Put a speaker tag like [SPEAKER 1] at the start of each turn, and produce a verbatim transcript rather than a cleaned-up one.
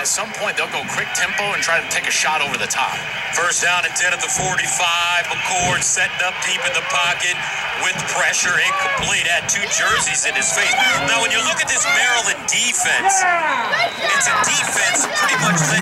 [SPEAKER 1] at some point they'll go quick tempo and try to take a shot over the top.
[SPEAKER 2] First down and ten at the forty-five. McCord setting up deep in the pocket with pressure, incomplete. Had two jerseys in his face. Now, when you look at this Maryland defense, it's a defense pretty much